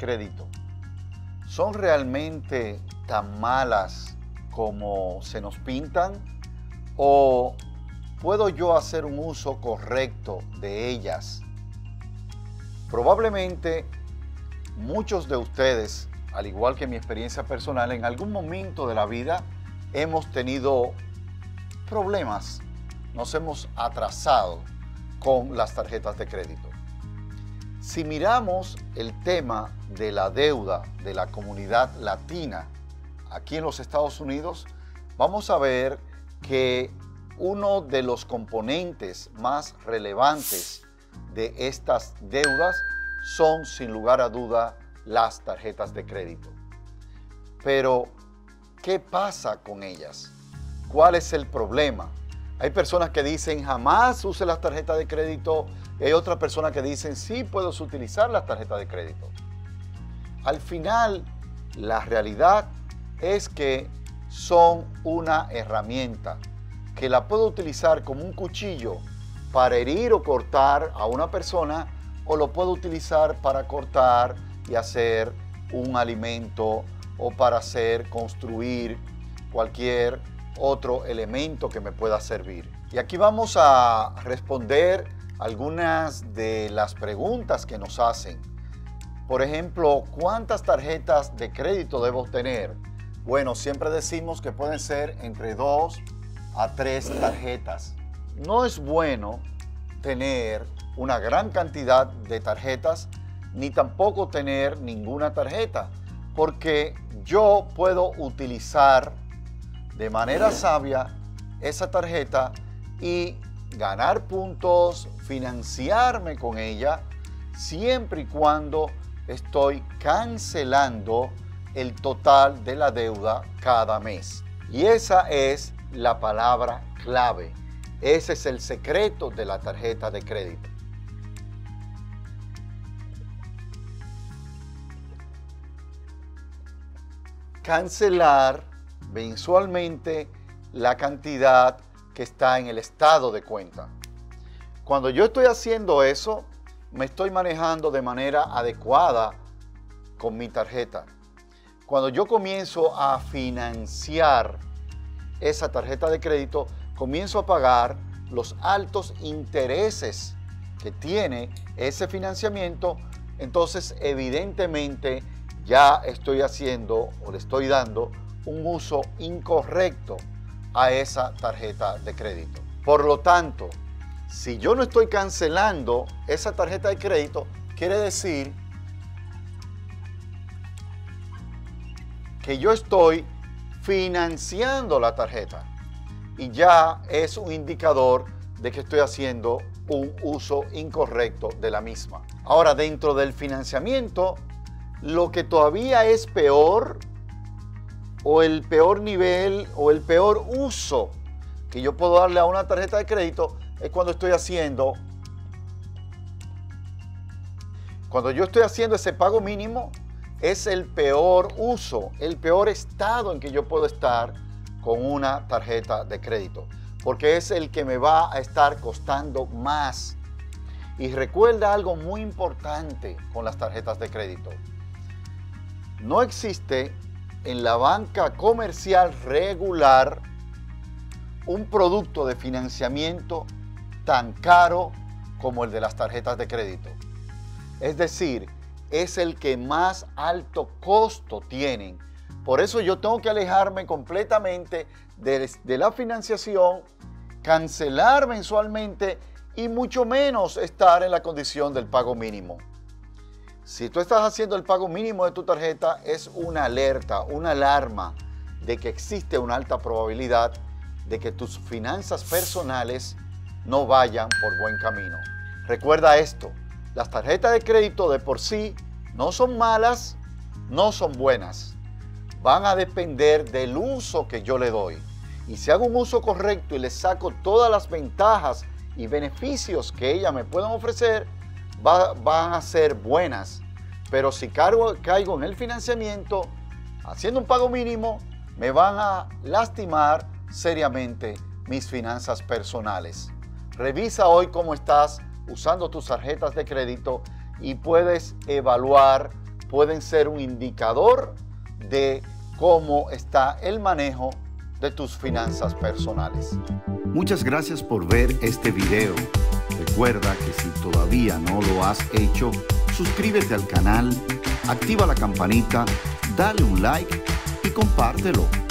crédito son realmente tan malas como se nos pintan? ¿O puedo yo hacer un uso correcto de ellas? Probablemente muchos de ustedes, al igual que mi experiencia personal, en algún momento de la vida hemos tenido problemas, nos hemos atrasado con las tarjetas de crédito. Si miramos el tema de la deuda de la comunidad latina aquí en los Estados Unidos, vamos a ver que uno de los componentes más relevantes de estas deudas son, sin lugar a duda, las tarjetas de crédito. Pero, ¿qué pasa con ellas? ¿Cuál es el problema? Hay personas que dicen jamás use las tarjetas de crédito y hay otras personas que dicen sí puedes utilizar las tarjetas de crédito. Al final, la realidad es que son una herramienta que la puedo utilizar como un cuchillo para herir o cortar a una persona, o lo puedo utilizar para cortar y hacer un alimento o para construir cualquier otro elemento que me pueda servir. Y aquí vamos a responder algunas de las preguntas que nos hacen. Por ejemplo, ¿cuántas tarjetas de crédito debo tener? Bueno, siempre decimos que pueden ser entre 2 a 3 tarjetas. No es bueno tener una gran cantidad de tarjetas, ni tampoco tener ninguna tarjeta, porque yo puedo utilizar de manera sabia esa tarjeta y ganar puntos, financiarme con ella, siempre y cuando estoy cancelando el total de la deuda cada mes. Y esa es la palabra clave. Ese es el secreto de la tarjeta de crédito. Cancelar mensualmente la cantidad que está en el estado de cuenta. Cuando yo estoy haciendo eso, me estoy manejando de manera adecuada con mi tarjeta. Cuando yo comienzo a financiar esa tarjeta de crédito, comienzo a pagar los altos intereses que tiene ese financiamiento, entonces evidentemente ya estoy haciendo o le estoy dando un uso incorrecto a esa tarjeta de crédito. Por lo tanto, si yo no estoy cancelando esa tarjeta de crédito, quiere decir que yo estoy financiando la tarjeta y ya es un indicador de que estoy haciendo un uso incorrecto de la misma. Ahora, dentro del financiamiento, lo que todavía es peor, o el peor nivel, o el peor uso que yo puedo darle a una tarjeta de crédito, es cuando yo estoy haciendo ese pago mínimo. Es el peor uso, el peor estado en que yo puedo estar con una tarjeta de crédito, porque es el que me va a estar costando más. Y recuerda algo muy importante con las tarjetas de crédito. No existe en la banca comercial regular un producto de financiamiento tan caro como el de las tarjetas de crédito. Es decir, es el que más alto costo tienen. Por eso yo tengo que alejarme completamente de la financiación, cancelar mensualmente y mucho menos estar en la condición del pago mínimo. Si tú estás haciendo el pago mínimo de tu tarjeta, es una alerta, una alarma de que existe una alta probabilidad de que tus finanzas personales no vayan por buen camino. Recuerda esto, las tarjetas de crédito de por sí no son malas, no son buenas. Van a depender del uso que yo le doy. Y si hago un uso correcto y le saco todas las ventajas y beneficios que ellas me puedan ofrecer, van a ser buenas. Pero si caigo en el financiamiento, haciendo un pago mínimo, me van a lastimar seriamente mis finanzas personales. Revisa hoy cómo estás usando tus tarjetas de crédito y puedes evaluar pueden ser un indicador de cómo está el manejo de tus finanzas personales. Muchas gracias por ver este video. Recuerda que si todavía no lo has hecho, suscríbete al canal, activa la campanita, dale un like y compártelo.